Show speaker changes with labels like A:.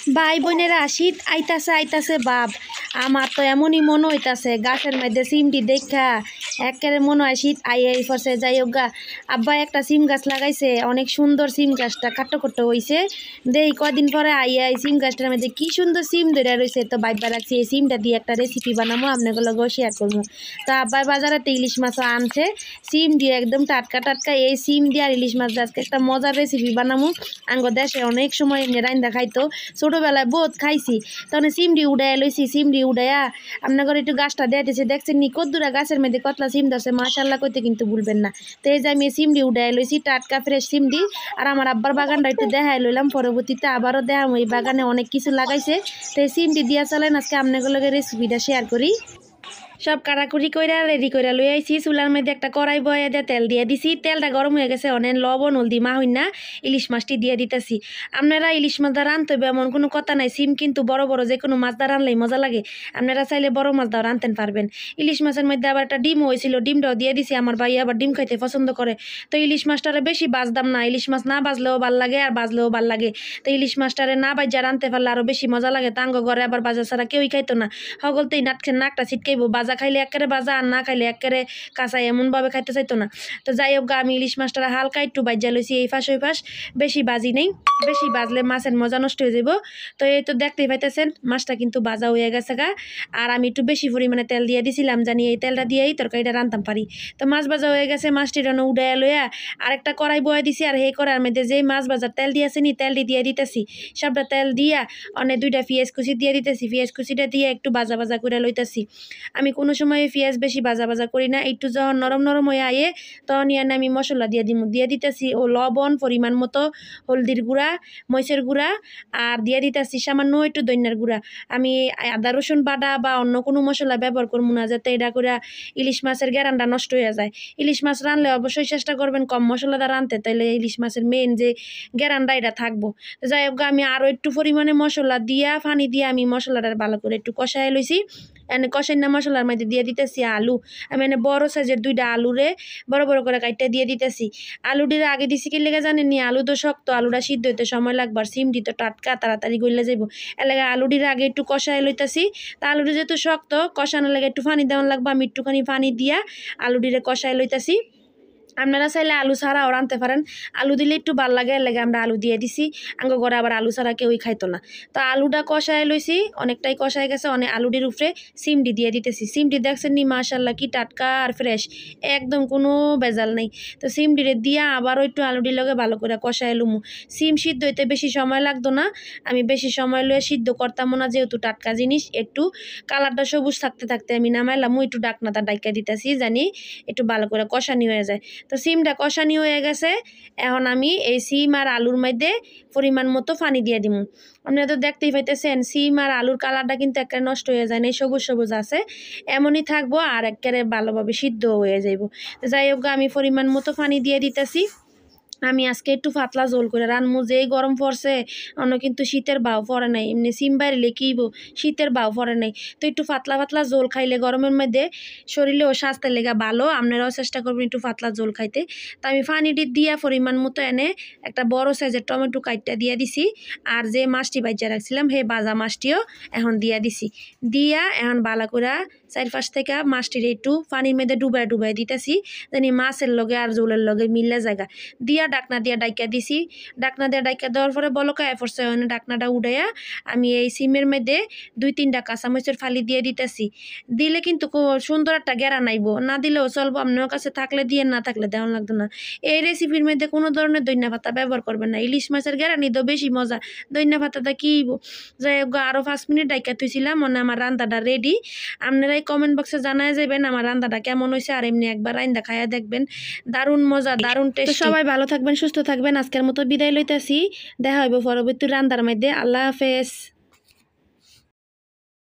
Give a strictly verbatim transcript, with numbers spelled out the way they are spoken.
A: ভাই বোনেরা শীত আইতাছে আইতাছে বাপ আমার তো এমনই মনে হইতাছে গাছের মধ্যে সিমটি দেখা একেবারে মনে হয় শীত আইয়াই পড়ছে। যাই হোক গা, আব্বা একটা সিম গাছ লাগাইছে, অনেক সুন্দর সিম গাছটা কাট্টো কাট্টো হয়েছে। দেই কদিন পরে আইয়া এই সিম গাছটার মধ্যে কি সুন্দর সিম ধরে রয়েছে। তো বাইবা রাখছি এই সিমটা দিয়ে একটা রেসিপি বানাবো, আপনাদের লগেও শেয়ার করবো। তো আব্বাই বাজারেতে ইলিশ মাছও আনছে, সিম দিয়ে একদম টাটকা টাটকা এই সিম দিয়ে আর ইলিশ মাছ দিয়ে আজকে একটা মজার রেসিপি বানাবো। আঙ্গ দেশে অনেক সময় রাইন্দা খাইতো, ছোটোবেলায় বহুত খাইছি। তখন সিমডি উড়াইয়া লইছি, সিমডি উড়াইয়া আপনার ঘরে একটু গাছটা দেখতেছে, দেখছেন নি কদ্দুরা গাছের মধ্যে কতলা সিম ধরছে, মাশাল্লাহ কইতে কিন্তু ভুলবেন না। তো এই যে আমি সিমডি উড়াইয়া লইছি, টাটকা ফ্রেশ সিমডি। আর আমার আব্বার বাগানটা একটু দেখাই লইলাম, পরবর্তীতে আবারও দেখাম ওই বাগানে অনেক কিছু লাগাইছে। তো এই সিমডি দিয়া চলেন আজকে আপনাদের লগে রেসিপিটা শেয়ার করি। সব কাটাকুটি কইরা রেডি কইরা লই আইছি। চুলার মধ্যে একটা কড়াই বয়া দিয়ে তেল দিয়ে দিছি, তেলটা গরম হয়ে গেছে, অনেক লবণ হলদি মা হই না ইলিশ মাছটি দিয়ে দিতেছি। আপনারা ইলিশ মাছ দা রানতে হবে এমন কোনো কথা নাই, সিম কিন্তু বড় বড় যে কোনো মাছ দা রানলেই মজা লাগে। আপনারা চাইলে বড় মাছ দাও রানতে পারবেন। ইলিশ মাছের মধ্যে আবার একটা ডিম হয়েছিল, ডিমটাও দিয়ে দিছি, আমার ভাই আবার ডিম খাইতে পছন্দ করে। তো ইলিশ মাছটারে বেশি বাজদাম না, ইলিশ মাছ না বাজলেও ভাল লাগে আর বাজলেও ভাল লাগে। তো ইলিশ মাছটারে না বাজা রানতে পারলে আরও বেশি মজা লাগে। তাঙ্গ ঘরে আবার বাজা ছাড়া কেউই খাইতো না, হগলতেই নাটকে নাকটা ছিটকাইবো, বাজা খাইলে একেবারে বাজা আর না খাইলে একেবারে কাঁচা এমনভাবে খাইতে চাইতো না। তো যাই হোক আমি ইলিশ মাছটা হালকা একটু বাজা লইছি, এই ফাঁস ওই ফাঁস, বেশি বাজি নেই, বেশি বাজলে মাছের মজা নষ্ট হয়ে যাব। তো এই তো দেখতেই পাইতেছেন মাছটা কিন্তু বাজা হয়ে গেছে গা। আর আমি একটু বেশি পরিমাণে তেল দিয়ে দিছিলাম, জানি এই তেলটা দিয়েই তরকারিটা রান্তাম পারি। তো মাছ ভাজা হয়ে গেছে, মাছটি রান্না উড়াইয়া লইয়া আরেকটা কড়াই বয়া দিছি, আর সেই কড়াইয়ের মধ্যে যেই মাছ ভাজার তেল দিয়েছি নি তেলটি দিয়ে দিতেছি। সবটা তেল দিয়া অনেক দুইটা পেঁয়াজ কুচি দিয়ে দিতেছি, পেঁয়াজ কুচিটা দিয়ে একটু ভাজা ভাজা করে লইতেছি। আমি কোনো সময় পেঁয়াজ বেশি ভাজা ভাজা করি না, একটু যখন নরম নরম হয়ে আয়ে তখন ইয়ানে আমি মশলা দিয়ে দিব, দিয়ে দিতেছি ও লবণ পরিমাণ মতো, হলদির গুঁড়া, মরিচের গুঁড়া, আর দিয়ে দিতেছি সামান্য একটু ধনিয়ার গুঁড়া। আমি আদা রসুন বাটা বা অন্য কোনো মশলা ব্যবহার করবো না, যাতে এটা করে ইলিশ মাছের গ্যারানটা নষ্ট হয়ে যায়। ইলিশ মাছ রানলে অবশ্যই চেষ্টা করবেন কম মশলাটা রানতে, তাইলে ইলিশ মাছের মেন যে গ্যারানটা এটা থাকবো। যাই হোক আমি আরও একটু পরিমাণে মশলা দিয়া পানি দিয়ে আমি মশলাটা ভালো করে একটু কষাই লইছি। এনে কষাই না মশলার মধ্যে দিয়ে দিতেছি আলু। আমি এনে বড় সাইজের দুইটা আলুরে বড় বড় করে কাটতে দিয়ে দিতেছি। আলুটির আগে দিছি কি লেগে জানেন নি, আলু তো শক্ত, আলুটা সিদ্ধ হইতে সময় লাগবে, আর সিমটি তো টাটকা তাড়াতাড়ি গলে যাইব। এলাকা আলুটির আগে একটু কষাই লইতেছি। তা আলুটি যেহেতু শক্ত, কষানোর লাগে একটু পানি দেওয়ার লাগবে, আমি একটুখানি পানি দিয়া আলুটিরে কষাই লইতেছি। আপনারা চাইলে আলু ছাড়াও রানতে পারেন, আলু দিলে একটু ভাল লাগে, লাগে আমরা আলু দিয়ে দিছি। আঙ্গ ঘরে আবার আলু ছাড়া কেউই খাইতো না। তো আলুটা কষায় লইছি, অনেকটাই কষায় গেছে, অনেক আলুটির উপরে সিমটি দিয়ে দিতেছি। সিমটি দেখছেন নি মাশাল্লাহ কি টাটকা আর ফ্রেশ, একদম কোনো ভেজাল নেই। তো সিমটিরে দিয়া আবারও একটু আলুটির লগে ভালো করে কষায় লুমু। সিম সিদ্ধ হইতে বেশি সময় লাগতো না, আমি বেশি সময় লয়ে সিদ্ধ করতাম না, যেহেতু টাটকা জিনিস। একটু কালারটা সবুজ থাকতে থাকতে আমি নামাইলাম, একটু ডাকনাটা ডাইকা দিতেছি, জানি একটু ভালো করে কষানি হয়ে যায়। তো সিমটা কষানি হয়ে গেছে, এখন আমি এই সিম আর আলুর মধ্যে পরিমাণ মতো পানি দিয়ে দিব। আপনারা তো দেখতেই পাইতেছেন সিম আর আলুর কালারটা কিন্তু একেবারে নষ্ট হয়ে যায় না, সবুজ সবুজ আছে, এমনই থাকবো আর একেবারে ভালোভাবে সিদ্ধ হয়ে যাইব। তো যাই হোক আমি পরিমাণ মতো পানি দিয়ে দিতেছি। আমি আজকে একটু পাতলা ঝোল করে রানমু, যেই গরম পড়ছে, অন্য কিন্তু শীতের বাও পড়ে নাই, এমনি সিম বাইরে কিব শীতের বাও পড়ে নাই। তো একটু পাতলা পাতলা ঝোল খাইলে গরমের মধ্যে শরীরেও স্বাস্থ্যের লেগে ভালো, আপনারাও চেষ্টা করবেন একটু পাতলা ঝোল খাইতে। তো আমি পানিটি দিয়া পরিমাণ মতো এনে একটা বড় সাইজের টমেটো কাইটটা দিয়ে দিছি, আর যে মাছটি বাজা রাখছিলাম সেই বাজা মাছটিও এখন দিয়া দিছি। দিয়া এখন বালা করে চারপাশ থেকে মাছটির একটু পানির মধ্যে ডুবাই ডুবাই দিতেছি, জানি মাছের লগে আর ঝোলের লগে মিললে জায়গা দিয়া ডাকনা দিয়া ডাইকা দিছি। ডাকনা দিয়া ডাইকা দেওয়ার পরে বলকায় পড়ছে, ওখানে ডাকনাটা উড়াইয়া আমি এই সিমের মধ্যে দুই তিনটা কাঁচামরিচের ফালি দিয়ে দিতেছি। দিলে কিন্তু খুব সুন্দর একটা গেরান আইব, না দিলেও চলবো, আপনার কাছে থাকলে দিয়ে, না থাকলে দেওয়া লাগতো না। এই রেসিপির মধ্যে কোনো ধরনের দইনা পাতা ব্যবহার করবেন না, ইলিশ মাছের গেরানি তো বেশি মজা, দইনা পাতাটা কী। যাই হোক আরও পাঁচ মিনিট ডাইকা থুইছিলাম, মানে আমার রান্নাটা রেডি। আপনারাই কমেন্ট বক্সে জানায় যাবেন আমার রান্নাটা কেমন হয়েছে, আর এমনি একবার রান্না খাইয়া দেখবেন, দারুণ মজা, দারুণ টেস্ট। সবাই ভালো থাকবেন, সুস্থ থাকবেন, আজকের মতো বিদায় লইতেছি, দেখা হইব পরবর্তী রান্নার মধ্যে। আল্লাহ হাফেজ।